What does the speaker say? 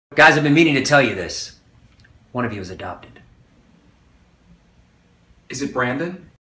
Guys, I've been meaning to tell you this. One of you is adopted. Is it Brandon?